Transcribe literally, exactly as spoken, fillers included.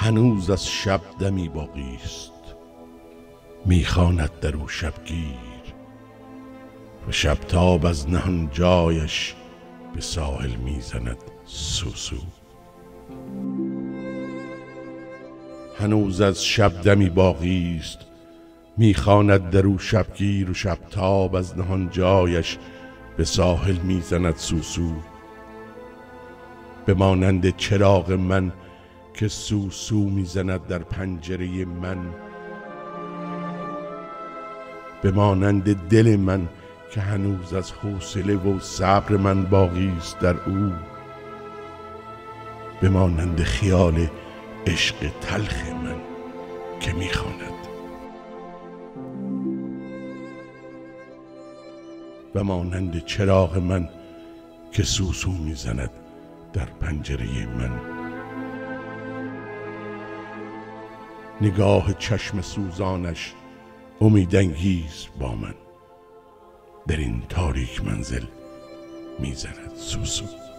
هنوز از شب دمی باقی است، میخواند در او شبگیر و شبتاب از نهان جایش به ساحل میزند سوسو. هنوز از شب دمی باقی است، میخواند در او شبگیر و شبتاب از نهان جایش به ساحل میزند سوسو. به مانند چراغ من که سوسو میزند در پنجره من، به مانند دل من که هنوز از حوصله و صبر من باقی است در او، به مانند خیال عشق تلخ من که میخواند و مانند چراغ من که سوسو میزند در پنجره من. نگاه چشم سوزانش امیدانگیز با من در این تاریک منزل میزند سوسو.